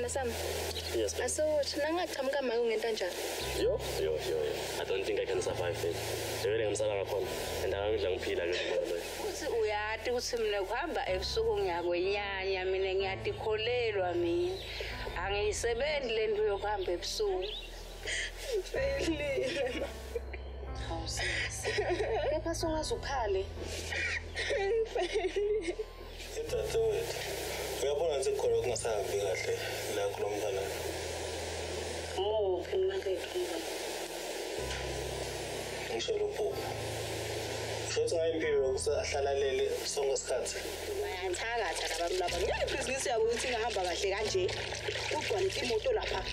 Sithanda sami. Yes. Asothi nangachamuka manje ungenta njani? Yo. I don't think I can survive it. Vele ngisala kakhona. And angidla ngiphila ke ngoba. Uthi uyati ukuthi mina kuhamba ebusuku ngiyakwenyanya mina ngiyatikholelwa mina. Angiyisebenzi le nto yokuhamba ebusuku. Ngifeyilile. Awusisi. Kepha sungazukhale. Ngifeyilile. Dadewethu. Uyabona nje khona kungasahambi kahle la kulo mntwana. Muphi makethu mntwana? Ngisho lo bhuku. Futhi ngayimpilo ukusahlala lele sonke isikhathi. Bayathakatha labantu laba. Ngeke ibhizinisi yabo ukuthi ingahamba kahle kanje. Ugcwale imoto lapha.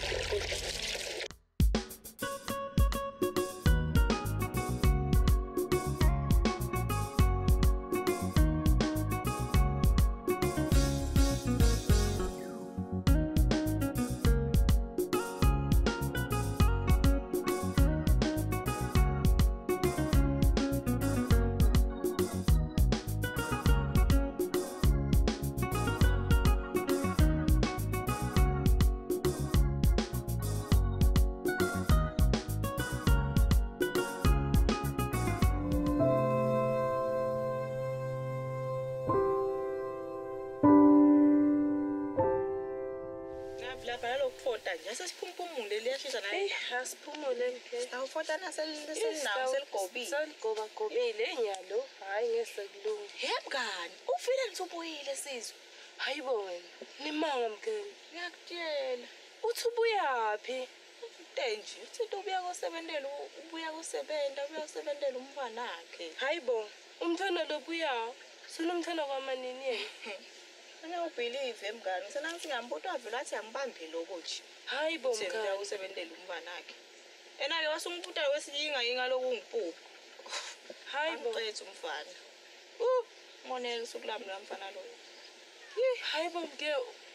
Sesiphumule liyashisa naye. Asiphumule mke. Awufota naselinawo seligobile. Seligobile enyalo. Hayi ngesekulunga. Yebo kani. Ufile ngisubuyile sizwe. Hayibo wena. Nimanga mkeni. Ngiyakutshela. Uthi ubuyaphi? Utenje. Uthi ubuya kosebentela, ubuya kosebentela umfana wakhe. Hayibo. Umthana lo buya. Sinomthana kwamanini yena. Angiyubelieve emngani. Ngisena ngithi ngiyambuta wavela athi angibambe lokho nje. Hayibo mngani. Ubuya kosebentela umfana wakhe. Ena ke wasungiphuta wesiyinga lokungiphupa. Hayibo qethe umfana. Monela usukulami lomfana lo. Hayibo mke.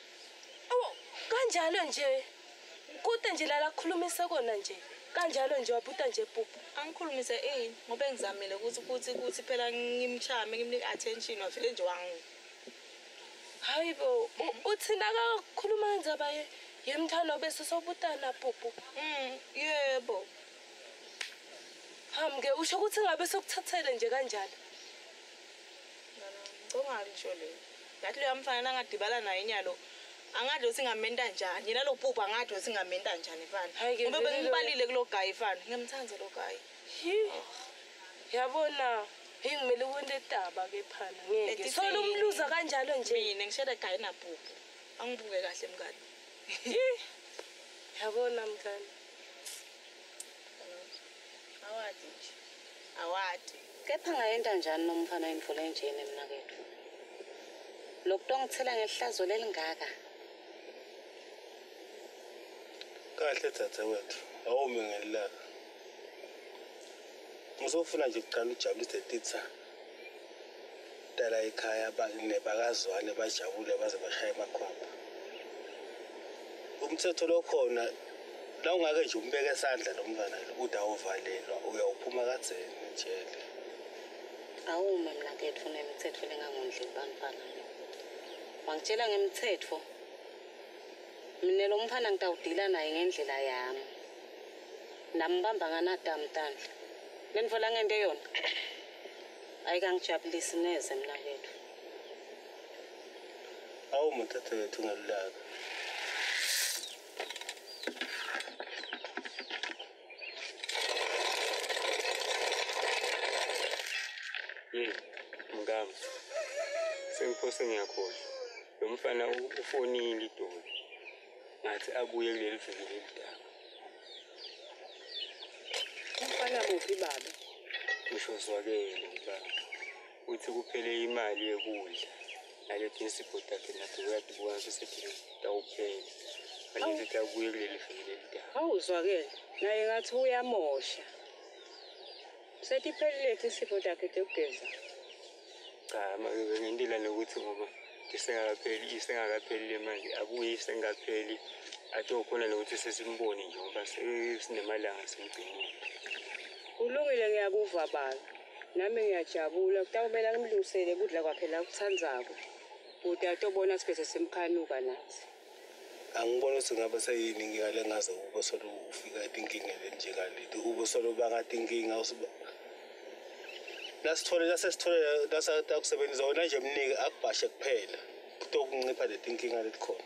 Kanjalo nje. Kude nje la khulumisa kona nje. Kanjalo nje wabuta nje pupu. Angikhulumise ngoba ngizamile ukuthi phela ngimchame ngimnika attention wafike nje wangu. Hayibo uthina akakhuluma kanzaba yemthano bese sobutana pupu. Yebo. Hamke usho ukuthi ngabe sokuthathele nje kanjalo. Ngicongani ngisho le. Ngathi lo yamfana angadibala naye inyalo. Angadlo singamenta njani. Yena lo pupu angadlo singamenta njani mfana. Ngoba bengibalile kulo guy mfana. Ngiyamthanda lo guy. Yabona ngimele wonke taba ke phana ngeke. Solo umluza kanjalo nje. Mina ngishela guy na pupu. Angibuke kahle mngani. Yabona mngani. Awati nje. Awati. Kepha ngayenda njani nomfana imvula enjeni emnakethu? Lokho ngithela ngehlazo lelingaka. Kahle dadewethu. Awumi ngelilaka. Ngizofuna nje ukuqala ujabulise titsa. Dala ekhaya nebakazwane bajabule baze bashaya emakhwapha. Umthetho lo khona la ungake nje umbeke esandla nomntwana lo udawuvalelwa uyawuphuma kadzeni ejele. Awuma mnakethu nemithetho lengangondli bantwana. Wangitshela ngemithetho. Mina lo mfana ngitawudila naye ngendlela yami. Nambamba nganadamtandla. Lenvola ngende yona. Ayikangijabulisi neze mnakethu. Awuma dadewethu ngelilaka. Mngam. Sengiphose ngiyakhohlwa. Lo mfana ufonile idolo. Ngathi abuye kuleli viki lidaba. Umfana muphi baba? Ngisho zwakele baba. Uthi kuphele imali yokudla. Nale principal takhe nathi uyadibuka sethi tawuphela. Alithi abuye kuleli viki lidaba. Awuzwakele. Naye ngathi uyamosha. Sethi phelile isipho takhe tekugeza. Cha, manje ngindila nokuthi ngoba isengakapheli le mali abuye isengapheli atokhona nokuthi sesimbone nje ngoba sinemalanga simgcinile. Ulungile ngiyakuva baba. Nami ngiyajabula kutawumela ngimlungisele kudla kwakhe la kuthandzako. Uthi atobona sibese simkhanuka nathi. angibona ukuthi ngabe seyiningi ngale ngaze ube solo ufika inkinga lenjengalethi ube solo bangathi inkinga usuba nasithole kusebenzisa wona nje emnike akubhashe kuphela kutokuncipha leti inkinga letikhona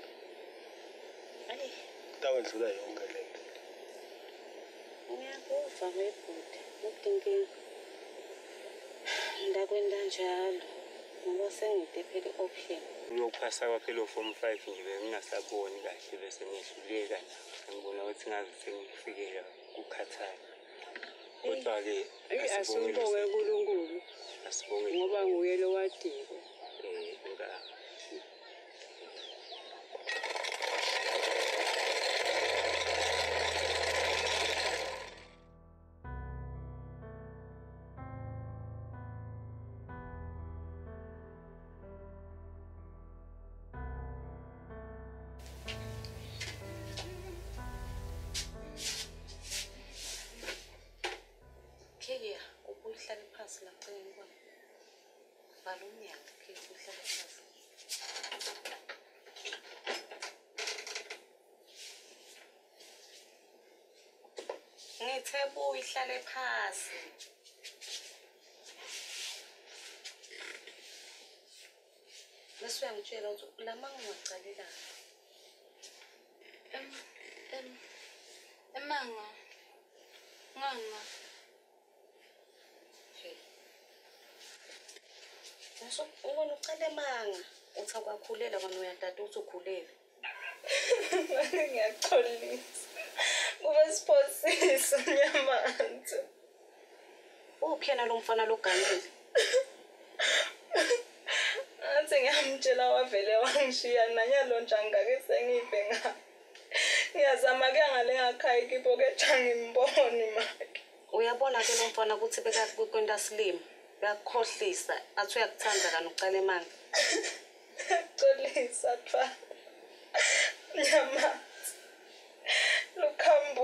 tawendlula yonke lento Ngiyakuva webhuti ukinkinga ndakwenda njalo ngoba sengidephe option uyokuphasa kwaphela form 5 nje bengingasaboni kahle bese ngihluleka ngibona ukuthi ngaze sengifikela kukhathala kodwa ke asibonge uNkulunkulu asibonge ngoba nguye lo wadiko nga Keya ukuhlala phansi la cengeni kwami vala umnyango ke uhlala phansi ngithe buyihlale phansi bese uyangitshela ukuthi la mangu ngacalela Emanga. Nganga. Ngisho ubona ucela emanga uthi akwakhulela kona uyadada uthi ukhulele Ngiyaqolisa. Kube siphosisa nyamanzi. uphi yena lo mfana lo ganile Athi ngiyamtshela wavele wangishiya nanyalo njanga ke sengibe ngayo. Ngiyazama ke ngale ngakhaya ikipo ke ngimboni maki. uyabona ke lo mfana ukuthi bekakwenda silimo uyakhohlisa athi uyakuthanda kana ucela emanga Ngiyaqolisa twa. Nyamanzi. Lukhambo.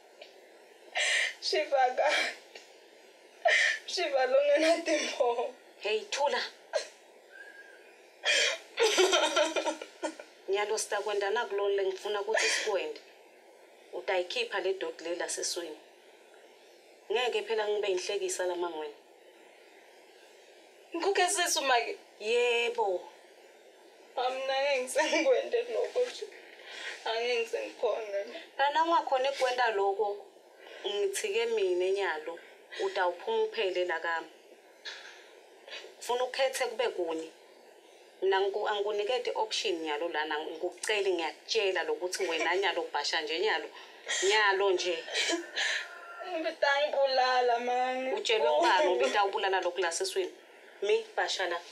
Shiva longena timbo. hey thula nyalo sitakwenda nakulole ngifuna ukuthi sikwende utayikhipha le dot lela sesweni ngeke phela ngibe inhlekisa lamangweni Ngikuke sesu maki. yebo Amna ngisengikwende lokho. Angeke ngisengikhona. lana ungakhona ekwenda lokho ngithike mina enyalo utawuphuma uphele la kami ufuna ukhethe kube kunye mina angikunikete option nyalo lana ngikucela ngiyakutshela lokuthi wena nyalo ubhasha nje nyalo nje Ngibitangibulala mani. utshelwe ngubani ubita ubulala lokhu la sesweni mi bhasha la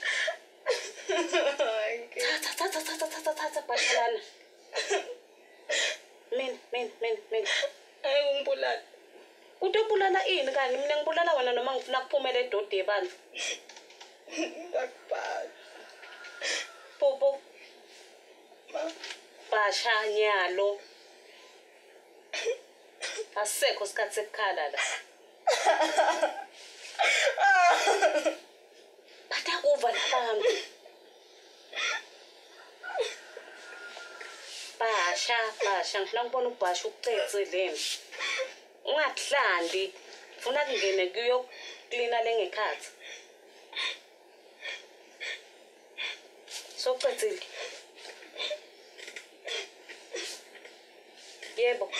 thatha bhasha lana min Hayi ungibulala. utobulala ini kanti mina ngibulala wena noma ngifuna kuphumela edodi yebandla Ngakubhala. popo bhasha nyalo asekho isikhathi sekukhala la batakuva labantu bhasha ngifuna ukubona ubhasha ukucece lena ungakuhlandi ufuna kungene kuyo klina lengekhathi socecile yebo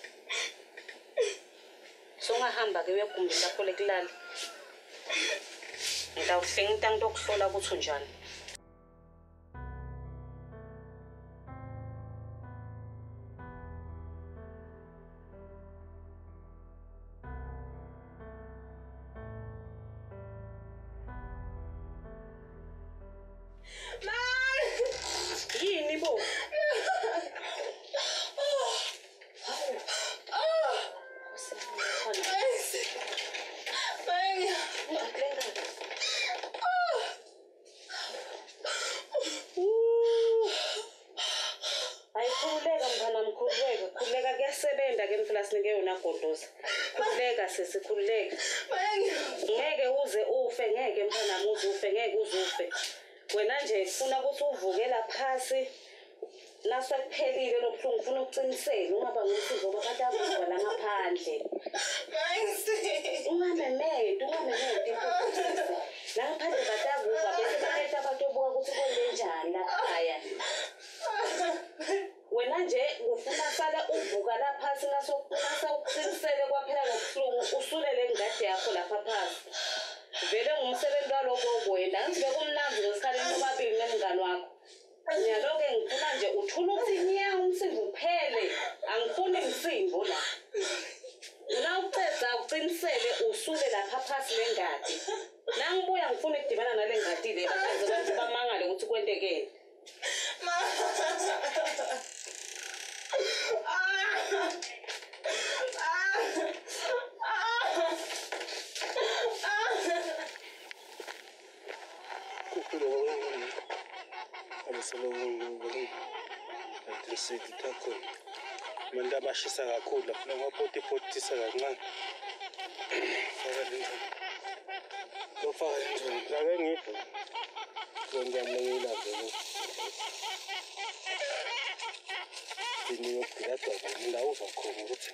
songahamba ke uyegumbi lakho lekulala ngitawuhlenga into okuhlola ukuthi unjani yini bo khululeka kuyasebenza ke mfula sinike yona godoza khululeka sesikhululeka ngeke uze ufe ngeke mfana uze ufe ngeke uze ufe wena nje ufuna ukuthi uvukela phasi Nasekuphelile lo buhlungu ufuna ukuqinisela ungaba ngusipho bakatakuva la ngaphandle. Ungamemede la ngaphandle batakuva bese baletha abantu obuka ukuthi kwenzenjani la khaya. Wena nje ufuna sala uvuka la phansi nasawuqinisele kwaphela ngobuhlungu usulele ngade yakho lapha phansi. Vele ngumsebenzi waloko okwenda angibe kumnandi ngesikhaleni obabili nemngani wakho. Ngiyaloke ngifuna nje uthula ukuthi nyawo umsindo uphele angifuni umsindo la. Una uceda uqinisele usule lapha phansi lengadi. Nangibuya ngifuna ukudibana nale ngadi le basenze abantu bamangale ukuthi kwentekeni. Manda bashisa kakhulu la ngopotisa kancane. Lofaka njani? La ke ngipho. Kwenza ngilapha lo. Ini ukudada ngilawuva khona ukuthi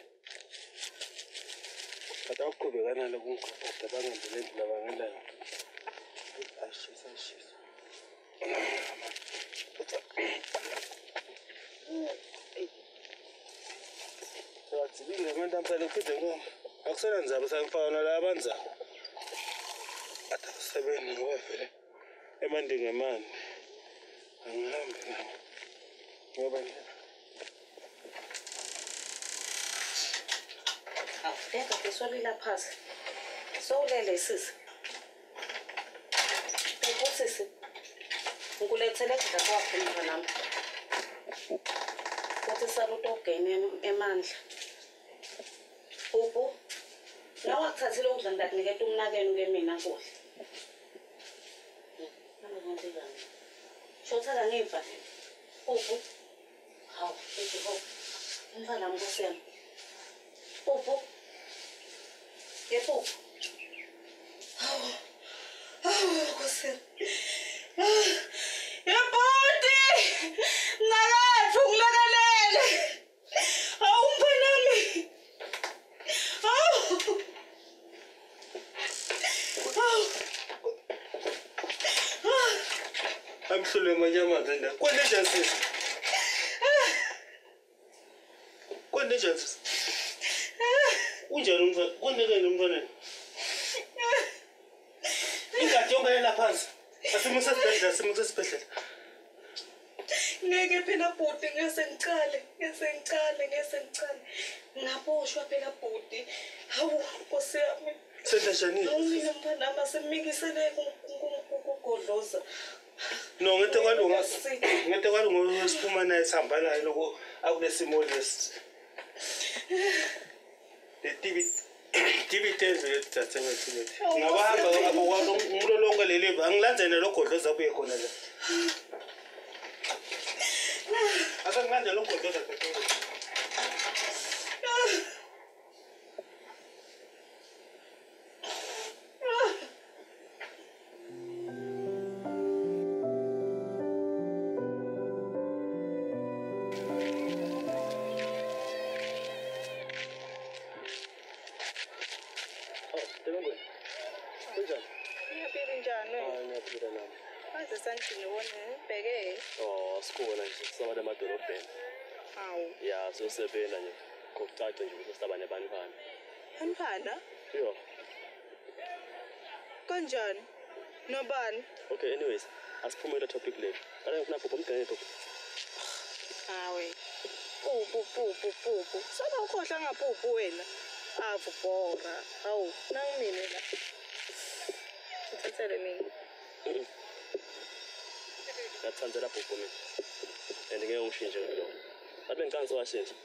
kade ukuqhubekana lokunkhatha bangembele labangela. Ashisa. Zilinga abantu amphela ukuphinda ngoba akusena nzaba sangifana la abanza atasebenza ngoba vele emandinge emani angihambi ngoba Awudeka besolila phasi sowulele sisi ubusisi ngulethele khona kwakho mntanami uthi saluto ogene emandla Ubu, nawe akuthathile ukudla ngidakuniketa umnakeno ke mina kuhle. Nangenzekani? Shotha ngiva. Ubu. Hawu, eJehova. Umfana Nkosi yami. Ubu. Yebo. Hawu. Nkosi yami. Yebodi! Nakathi ungilakalele. Hawu mfanami. I'm sure manyama tena. Kwani jansi? Kwani jansi? Unjani umfana? Kwani ke umfana? Ingadi yonke la phansi. Asimusa sibedlela. Ngeke phela bhuti ngesengicale. Ngaboshwa phela bhuti. Hawu Nkosi yami. Sendashani? Ngiyina mfana amasemikisele ukugodloza. No, ngete kwalunga siphuma naye sihamba naye lokho akulesimo lesi. Le TV tenze lethathe wethu. Ngabahamba abokwazo ngilolonga leliva angilandzene logodloza abuye khona la. Asangilande logodloza phela. Sikubona nje sisaba emadolobheni. Hawu. Ya, sosebenza nje. Kokucaca nje ukuthi saba nebantwana. Bantwana? Yo. Kanjani? Nobani? Okay, anyways, asiphume le topic le. Ala ngifuna phupho umgane phupho. Hawe. Phupho. Sana ukhohla ngaphupho wena. Avubhora. Hawu, nangimine la. Uthathele mina. Ngathandzela phupho mina. Ngeke ngishintshe lo. Abe ngicangisa washintsha.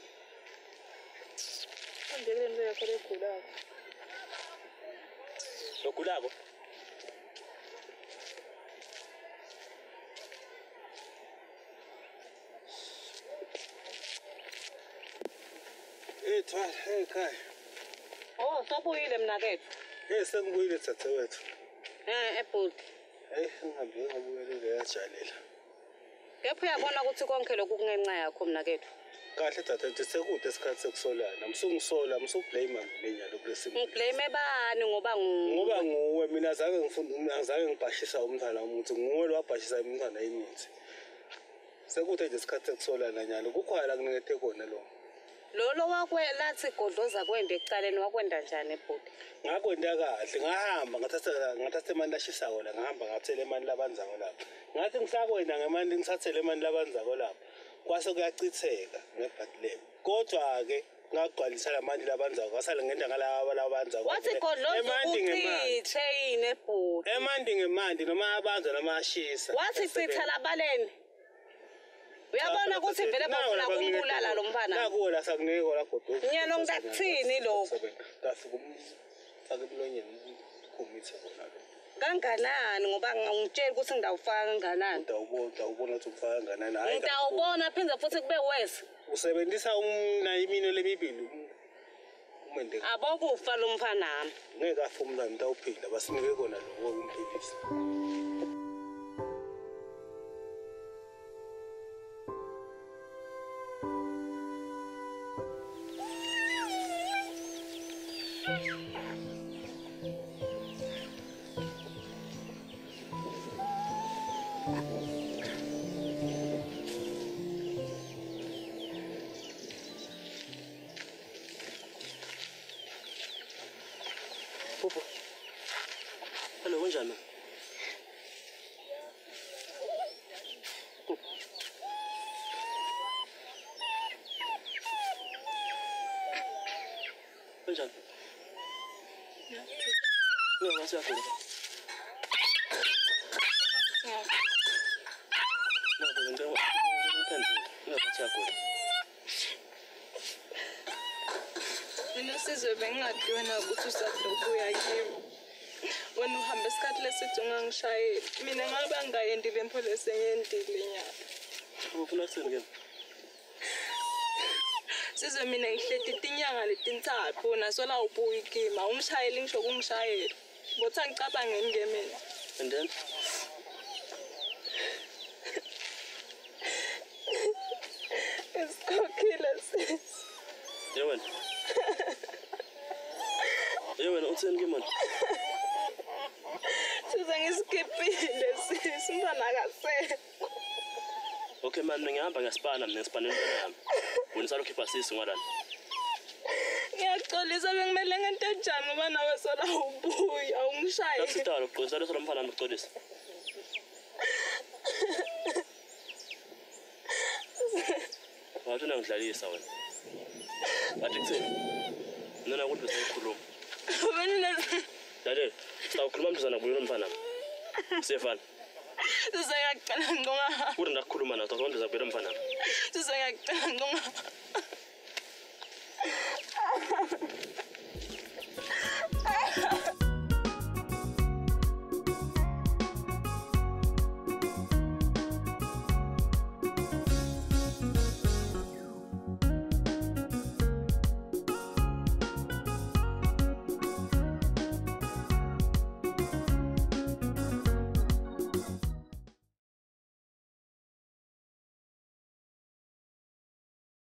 Andele nto yakho legulako. Logulako? Hey Kai. Oh, sobuyile mnakethu. Sengibuyile thathe wethu. Ebhuti. Ngihambile yajalela. Kepha uyabona ukuthi konke lokhu kungenxa yakho mina kethu. Kahle tata sekude isikhathi sekusolana. Msungisola, msublame lenyalo kulesimo. Ngiblame bani ngoba nguwe mina azange ngibhashisa umntwana umuntu nguwe lwabhashisa umntwana imithi. Sekude nje isikhathi sekusolana nyalo kukhwala kunethe kona lo. Lolo wakwelathi godloza kwenda ekucaleni wakwenda njani ebhuti? Ngakwenda kahle ngahamba ngathatha imali lashisayo la ngahamba ngathela imali labanzako lapha. Ngathi ngisakwenda ngemali ngisathele imali labanzako lapha. Kwase kuyacitheka ngebhatilebe. Kodwa ke ngagcwalisa lamanje labanzako kwasala ngenda ngalaba labanzako. Wathi godloza ukuchithe yini ebhuti? Emandi ngemandi noma abanza noma ashisa. Wathi chitha labaleni. Uyabona ukuthi vele bafuna ukumbulala lo mfana. Nakuwe la sakunike la godloza. Nyalo ngitakuthini lokho? Emlonyeni kumithe bona lo. Kanganani ngoba ngangitshela ukuthi ngidawufaka kanganani. Udawubona ukuthi ufaka kanganani. Hayi. Ngidawubona phinza futhi kube wese. Usebenzisa imino lemibili. Umende. Abokufa lo mfana nami. Ngeke afa umntwana utawuphila basinike kona lo umphilisa. Popo. Hello, kunjani? Kunjani? Ngeke masiyagula. Mina sizwe bengingadona ukuthi usadobuya kimi. Wena uhamba isikhathi lesithi ungangishayeli. Mina ngabe angayendile empholise ngiyendile nyalo. Ufuna ukuthini ke? Sizwe mina ngihleti inyanga letintsathu nasola ubuyi kimi. Umshayeli ngisho kungishayeli. Ngothi angicabangeni ke mina. And then Isikhokhile sis. Yewena. Yewena uthini ke manje? Size ngiskipile sis, umntwana akasekho. Okay man, ngihamba ngesipana mina ngesipana yami. Wena salokhipa sisi ngwadani? Ngiyaxolisa bengimele ngento enjani ngoba nawe sola ubuya ungishayeli. Nasitalo uqonisa lo mfana nami uxolisa. Wathi ngidlalisa wena. Bathi kuthini? Nona ukuthi besikhuluma. Wena Dade, sawukhuluma mntuzana kulo mfana. Sefana. Sizayaqala ngonga. Uri ndakukhuluma nawe, uzakubona mfana. Sizayaqala ngonga.